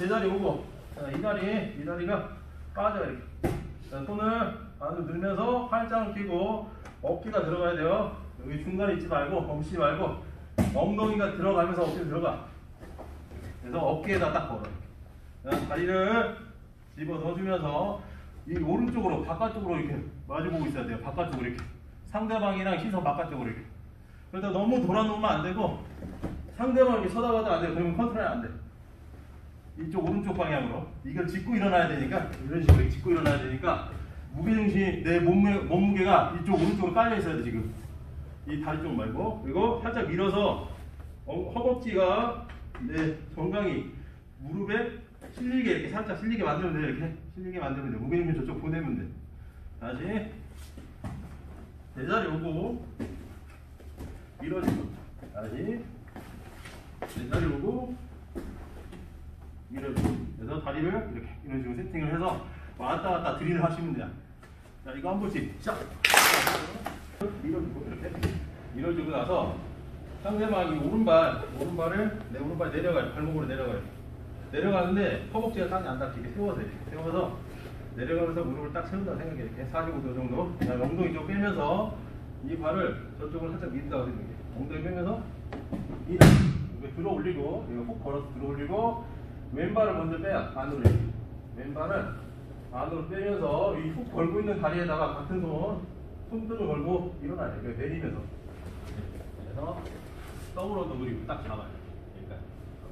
제자리 오고, 자, 이 다리가 빠져 이렇게. 자, 손을 안으로 들면서 팔짱을 끼고 어깨가 들어가야 돼요. 여기 중간에 있지 말고 멈추지 말고 엉덩이가 들어가면서 어깨 들어가. 그래서 어깨에다 딱 걸어. 자, 다리를 집어 넣어주면서 이 오른쪽으로 바깥쪽으로 이렇게 마주보고 있어야 돼요. 바깥쪽으로 이렇게 상대방이랑 시선 바깥쪽으로 이렇게. 그래서 너무 돌아놓으면 안 되고 상대방 이렇게 쳐다봐도 안 돼요. 그러면 컨트롤이 안 돼. 이쪽 오른쪽 방향으로 이걸 짚고 일어나야 되니까 이런 식으로 짚고 일어나야 되니까 무게중심이 내 몸무게가 이쪽 오른쪽으로 깔려 있어야 돼. 지금 이 다리 쪽 말고. 그리고 살짝 밀어서 허벅지가 내 정강이 무릎에 실리게 이렇게 살짝 실리게 만들면 돼. 이렇게 실리게 만들면 돼. 무게중심 저쪽 보내면 돼. 다시 제자리 오고 밀어주고 다시 제자리 오고 밀어주고. 그래서 다리를 이렇게 이런 식으로 세팅을 해서 왔다 갔다 드릴을 하시면 돼요. 자, 이거 한 번씩 시작. 밀어주고 이렇게 밀어주고 나서 상대방이 오른발을 내 오른발 내려가요. 발목으로 내려가요. 내려가는데 허벅지가 땅에 안 닿게 세워서 이렇게 세워서 내려가면서 무릎을 딱 세운다 생각해. 이렇게 45도 정도. 그다음에 엉덩이 쪽 빼면서 이 발을 저쪽으로 살짝 밀다가 이렇게 엉덩이 빼면서 이렇게 들어 올리고 이거 훅 걸어서 들어 올리고 왼발을 먼저 빼야 안으로 이렇게. 왼발을 안으로 빼면서 이 훅 걸고 있는 다리에다가 같은 손등을 걸고 일어나요. 이렇게 내리면서. 그래서 더블 그리고 딱 잡아요. 그러니까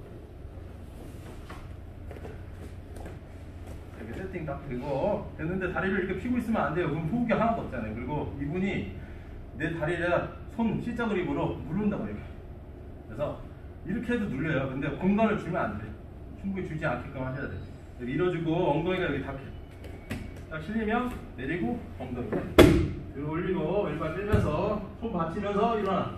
이렇게 세팅 딱 되고 됐는데 다리를 이렇게 펴고 있으면 안 돼요. 그럼 호흡이 하나도 없잖아요. 그리고 이분이 내 다리를 손 C자 그립으로 누른다고 이렇게. 그래서 이렇게 해도 눌려요. 근데 공간을 주면 안 돼. 충분히 주지 않게끔 하셔야 돼. 밀어주고 엉덩이가 여기 닿게. 딱 실리면 내리고 엉덩이 들어 올리고 왼발 빼면서 손 받치면서 일어나.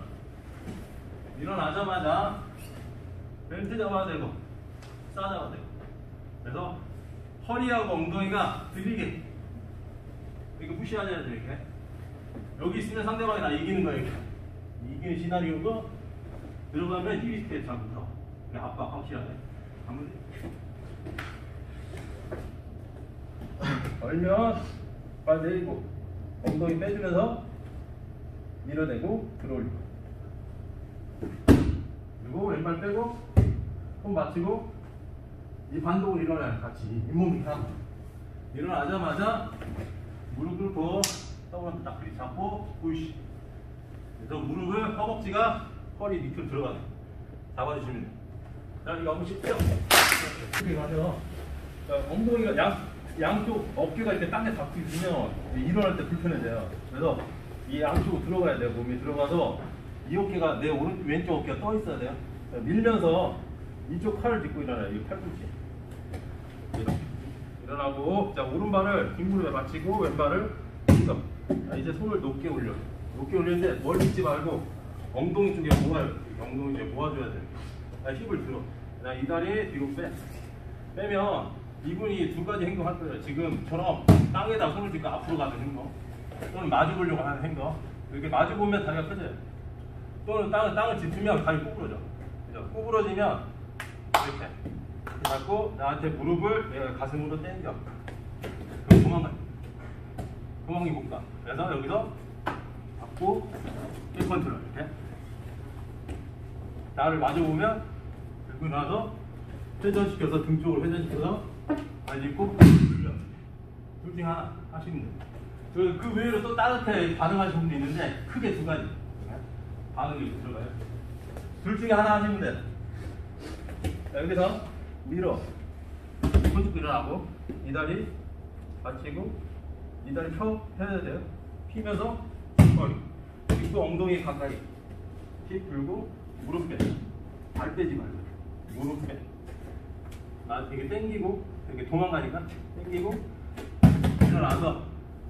일어나자마자 벤트 잡아야 되고 싸 잡아야 되고. 그래서 허리하고 엉덩이가 들리게. 이거 무시하셔야 돼. 이렇게 여기 있으면 상대방이 나 이기는 거야. 이렇게 이기는 시나리오고 들어가면 힐 스텝 잘 못하고 압박 확실하네. 한번 걸면 발 내리고 엉덩이 빼주면서 밀어내고 들어올리고 그리고 왼발 빼고 손 맞추고 이 반동을 일어나요. 같이 잇몸이 하고 일어나자마자 무릎 꿇고 더블 딱 잡고 푸시. 그래서 무릎을 허벅지가 허리 밑으로 들어가요. 잡아주시면 돼요. 자, 이거 한번 쉽죠? 이렇게 가서 자, 엉덩이가 양쪽 어깨가 이렇게 땅에 닿고 있으면 일어날 때 불편해져요. 그래서 이 양쪽으로 들어가야 돼요. 몸이 들어가서 이 어깨가 내 왼쪽 어깨가 떠 있어야 돼요. 자, 밀면서 이쪽 팔을 짚고 일어나요. 이 팔꿈치. 이렇게 일어나고 자, 오른발을 뒷무릎에 받치고 왼발을 자, 이제 손을 높게 올려. 높게 올리는데 멀리 있지 말고 엉덩이 쪽에 모아요. 엉덩이 쪽에 모아줘야 돼요. 자, 힙을 들어. 자, 이 다리 뒤로 빼면 이분이 두 가지 행동 할 거예요. 지금처럼 땅에다 손을 짚고 앞으로 가는 행동 또는 마주 보려고 하는 행동. 이렇게 마주 보면 다리가 펴져요. 또는 땅을 짚으면 다리 구부러져. 그죠? 구부러지면 이렇게 잡고 나한테 무릎을 내가 가슴으로 당겨. 그럼 도망이 못 가. 그래서 여기서 잡고 1컨트롤 이렇게 나를 마주 보면 그리고 나서 회전시켜서 등 쪽으로 회전시켜서 발 짚고 눌러. 둘 중에 하나 하시면 돼요. 그 외에로 또 따뜻하게 반응하시는 분도 있는데 크게 두 가지 반응이 들어가요. 둘 중에 하나 하시면 돼요. 자, 여기서 밀어 손 짚고 일어나고 이 다리 받치고 이 다리 펴야 돼요. 피면서 짚고 엉덩이 가까이 힙 불고 무릎 빼. 발 빼지 말고 무릎 빼. 나 되게 당기고 되게 도망가니까 당기고 일어나서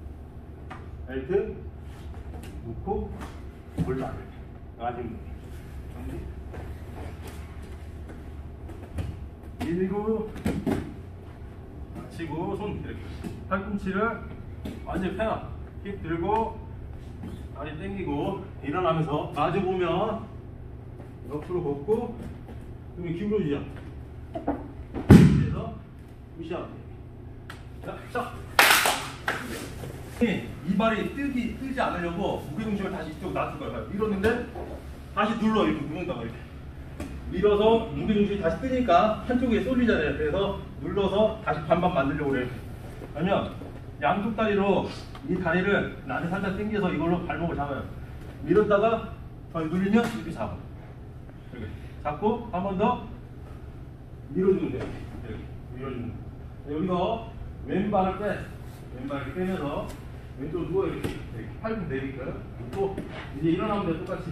벨트 놓고 골반 나가시면 밀고 맞추고 손 이렇게 팔꿈치를 완전히 펴. 힙 들고 다리 당기고 일어나면서 마주 보면 옆으로 걷고 그러면 기울어지죠. 그래서 무시하고. 자. 이 발이 뜨지 않으려고 무게중심을 다시 이쪽으로 놔둘 거예요. 밀었는데 다시 눌러. 이렇게 누른다고 이렇게. 밀어서 무게중심이 다시 뜨니까 한쪽에 쏠리잖아요. 그래서 눌러서 다시 반반 만들려고 그래요. 그러면 양쪽 다리로 이 다리를 나를 살짝 당겨서 이걸로 발목을 잡아요. 밀었다가 더 눌리면 이렇게 잡아. 이렇게 잡고 한 번 더 밀어주면 돼요. 이렇게 밀어주면 돼요. 여기서 왼발을 왼발을 빼면서 왼쪽으로 누워 이렇게 팔꿈 내릴까요? 또 이제 일어나면 돼요. 똑같이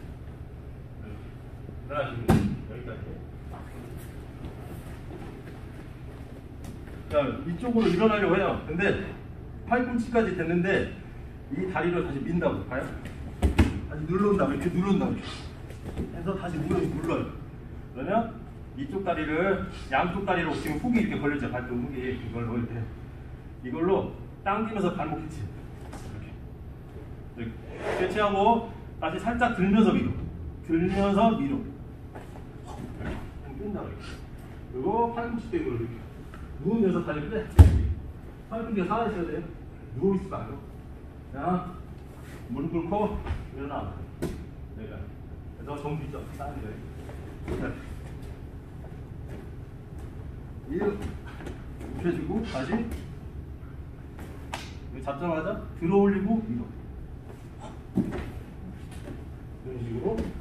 일어나시면 돼요. 여기까지. 자, 이쪽으로 일어나려고 해요. 근데 팔꿈치까지 됐는데 이 다리를 다시 민다고 봐요. 다시 눌러온다고 이렇게 눌러온다고 해서 다시 눌러요. 그러면 이쪽 다리를 양쪽 다리로 지금 훅이 이렇게 걸렸죠. 발톱 훅이 이걸로 이렇게 이걸로 당기면서 발목 캐치 이렇게 캐치하고 다시 살짝 들면서 밀어 끈다고 이렇게. 그리고 팔꿈치 대고 이렇게 누우면서 다리 빼. 팔꿈치가 살아있어야 돼요. 누워있지 말고 그냥 무릎 꿇고 일어나. 그래서 정수 있죠. 쌓는 거예요. 이렇게 눕혀주고 다시 잡자마자 들어 올리고 밀어. 이런 식으로